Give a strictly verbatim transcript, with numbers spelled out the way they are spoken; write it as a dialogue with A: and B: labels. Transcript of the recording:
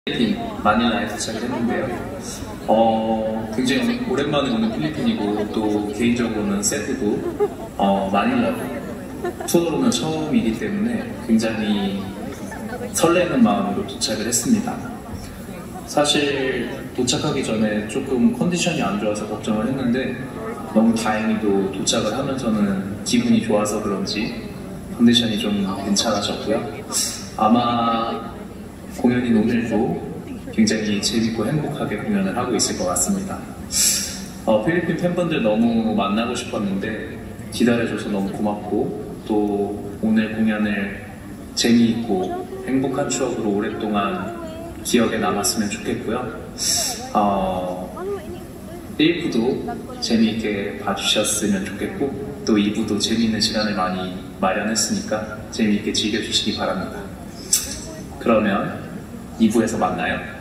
A: 필리핀 마닐라에 도착을 했는데요. 어, 굉장히 오랜만에 오는 필리핀이고 또 개인적으로는 세부도 어, 마닐라도 투어로는 처음이기 때문에 굉장히 설레는 마음으로 도착을 했습니다. 사실 도착하기 전에 조금 컨디션이 안 좋아서 걱정을 했는데 너무 다행히도 도착을 하면서는 기분이 좋아서 그런지 컨디션이 좀 괜찮아졌고요. 아마 공연인 오늘도 굉장히 재밌고 행복하게 공연을 하고 있을 것 같습니다. 어, 필리핀 팬분들 너무 만나고 싶었는데 기다려줘서 너무 고맙고 또 오늘 공연을 재미있고 행복한 추억으로 오랫동안 기억에 남았으면 좋겠고요. 어, 일 부도 재미있게 봐주셨으면 좋겠고 또 이 부도 재미있는 시간을 많이 마련했으니까 재미있게 즐겨주시기 바랍니다. 그러면 이 부에서 만나요.